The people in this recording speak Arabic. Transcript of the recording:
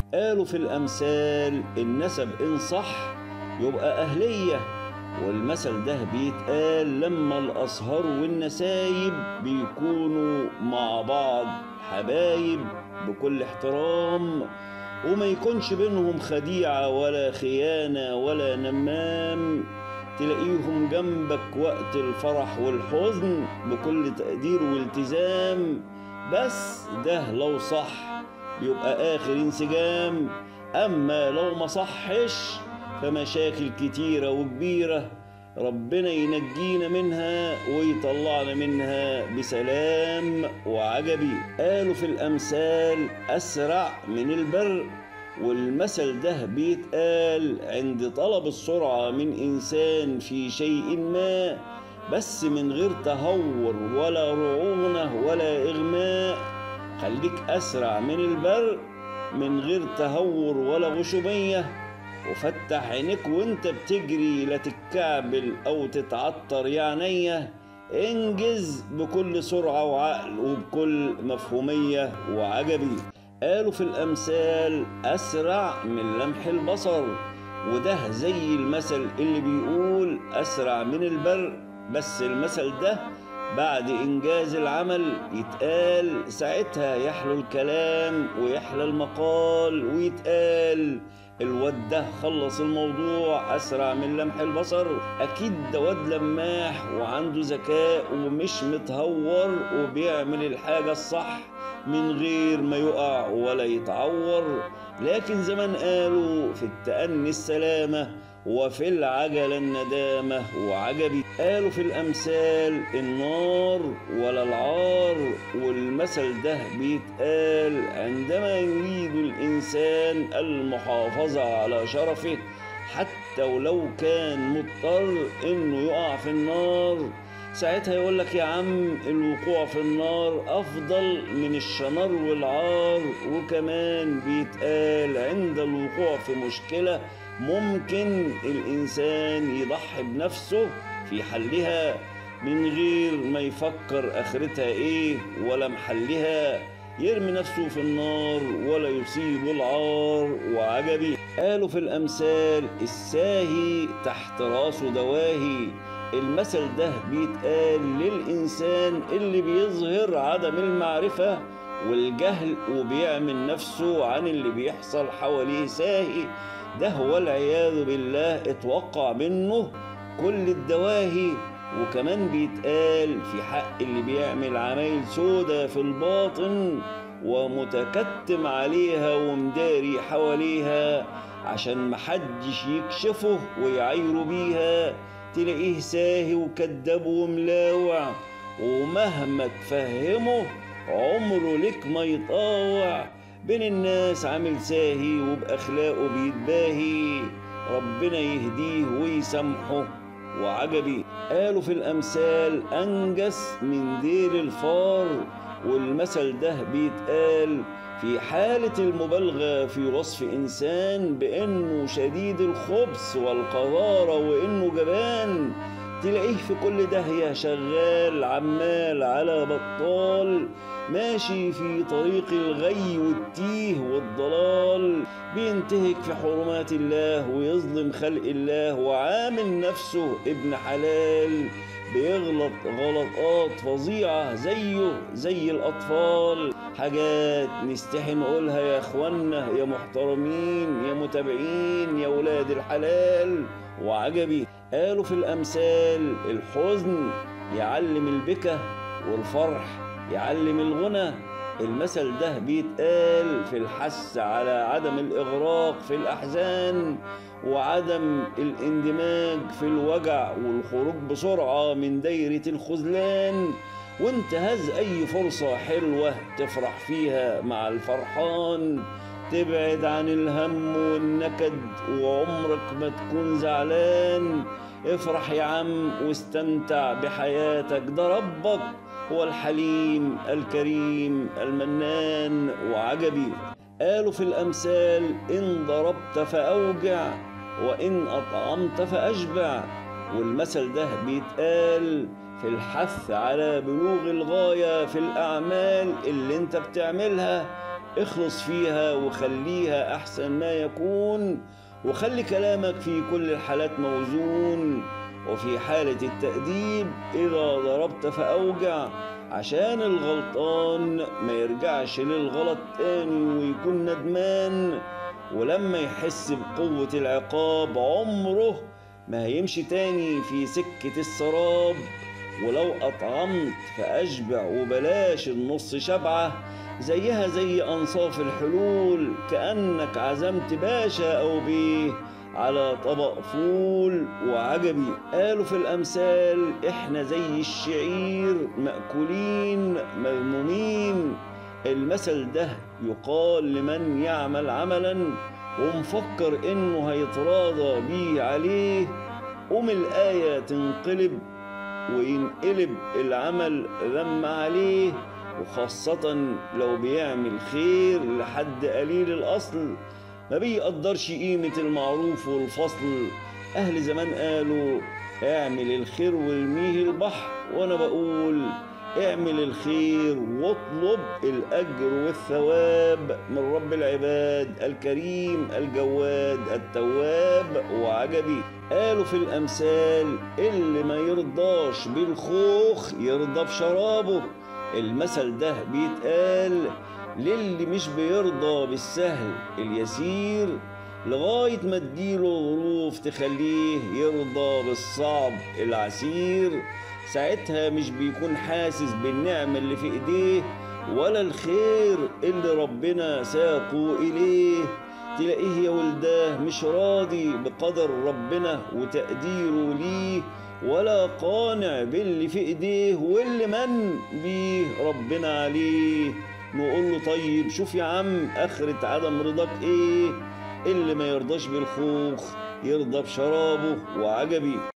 قالوا في الأمثال النسب إن صح يبقى أهلية، والمثل ده بيتقال لما الأصهار والنسايب بيكونوا مع بعض حبايب بكل احترام، وما يكونش بينهم خديعة ولا خيانة ولا نمام. تلاقيهم جنبك وقت الفرح والحزن بكل تقدير والتزام. بس ده لو صح بيبقى آخر انسجام، أما لو ما صحش فمشاكل كتيرة وكبيرة، ربنا ينجينا منها ويطلعنا منها بسلام وعجبي. قالوا في الأمثال أسرع من البرق، والمثل ده بيتقال عند طلب السرعة من إنسان في شيء ما، بس من غير تهور ولا رعونة ولا إغماء. خليك أسرع من البرق من غير تهور ولا غشومية، وفتح عينيك وانت بتجري، لا تتكعبل او تتعطر يا عينيا. انجز بكل سرعة وعقل وبكل مفهومية وعجبي. قالوا في الأمثال أسرع من لمح البصر، وده زي المثل اللي بيقول أسرع من البرق، بس المثل ده بعد إنجاز العمل يتقال، ساعتها يحلو الكلام ويحلى المقال ويتقال الواد ده خلص الموضوع أسرع من لمح البصر. أكيد ده واد لماح وعنده ذكاء ومش متهور وبيعمل الحاجة الصح من غير ما يقع ولا يتعور. لكن زمان قالوا في التأني السلامة وفي العجلة الندامة وعجبي. قالوا في الأمثال النار ولا العار، والمثل ده بيتقال عندما يريد الإنسان المحافظة على شرفه حتى ولو كان مضطر إنه يقع في النار. ساعتها يقولك يا عم الوقوع في النار أفضل من الشنار والعار. وكمان بيتقال عند الوقوع في مشكلة ممكن الإنسان يضحي بنفسه في حلها من غير ما يفكر آخرتها إيه ولا محلها، يرمي نفسه في النار ولا يصيب العار وعجبي. قالوا في الأمثال الساهي تحت راسه دواهي، المثل ده بيتقال للإنسان اللي بيظهر عدم المعرفة والجهل وبيعمل نفسه عن اللي بيحصل حواليه ساهي. ده هو والعياذ بالله اتوقع منه كل الدواهي. وكمان بيتقال في حق اللي بيعمل عمايل سودة في الباطن ومتكتم عليها ومداري حواليها عشان محدش يكشفه ويعايره بيها، تلاقيه ساهي وكداب وملاوع، ومهما تفهمه عمره لك ما يطاوع. بين الناس عامل ساهي وبأخلاقه بيتباهي، ربنا يهديه ويسامحه وعجبي. قالوا في الأمثال أنجس من ديل الفار، والمثل ده بيتقال في حالة المبالغة في وصف إنسان بأنه شديد الخبث والقذارة وإنه جبان. تلاقيه في كل داهية شغال عمال على بطال، ماشي في طريق الغي والتيه والضلال، بينتهك في حرمات الله ويظلم خلق الله وعامل نفسه ابن حلال، بيغلط غلطات فظيعة زيه زي الأطفال. حاجات نستحي نقولها يا اخوانا يا محترمين يا متابعين يا ولاد الحلال وعجبي. قالوا في الأمثال الحزن يعلم البكا والفرح يعلم الغنى، المثل ده بيتقال في الحث على عدم الإغراق في الأحزان وعدم الاندماج في الوجع والخروج بسرعة من دايرة الخذلان، وانتهاز أي فرصة حلوة تفرح فيها مع الفرحان. تبعد عن الهم والنكد وعمرك ما تكون زعلان، افرح يا عم واستمتع بحياتك، ده ربك هو الحليم الكريم المنان وعجبي. قالوا في الأمثال إن ضربت فأوجع وإن أطعمت فأشبع، والمثل ده بيتقال في الحث على بلوغ الغاية في الأعمال اللي انت بتعملها اخلص فيها وخليها أحسن ما يكون، وخلي كلامك في كل الحالات موزون. وفي حالة التأديب إذا ضربت فأوجع، عشان الغلطان ما يرجعش للغلط تاني ويكون ندمان. ولما يحس بقوة العقاب عمره ما هيمشي تاني في سكة السراب. ولو أطعمت فأشبع وبلاش النص شبعة، زيها زي أنصاف الحلول، كأنك عزمت باشا أو بيه على طبق فول وعجبي. قالوا في الأمثال إحنا زي الشعير مأكولين مذمومين. المثل ده يقال لمن يعمل عملا ومفكر إنه هيتراضى بيه عليه، الآية تنقلب وينقلب العمل ذم عليه. وخاصة لو بيعمل خير لحد قليل الأصل ما بيقدرش قيمة المعروف والفصل. أهل زمان قالوا اعمل الخير وارميه البحر، وأنا بقول اعمل الخير واطلب الأجر والثواب من رب العباد الكريم الجواد التواب. وعجبي قالوا في الأمثال اللي ما يرضاش بالخوخ يرضى بشرابه. المثل ده بيتقال للي مش بيرضى بالسهل اليسير، لغاية ما تجيله ظروف تخليه يرضى بالصعب العسير. ساعتها مش بيكون حاسس بالنعمة اللي في ايديه ولا الخير اللي ربنا ساقه إليه. تلاقيه يا ولداه مش راضي بقدر ربنا وتقديره ليه، ولا قانع باللي في ايديه واللي من بيه ربنا عليه. نقول له طيب شوف يا عم آخرة عدم رضاك ايه؟ اللي ما يرضاش بالخوخ يرضى بشرابه. وعجبي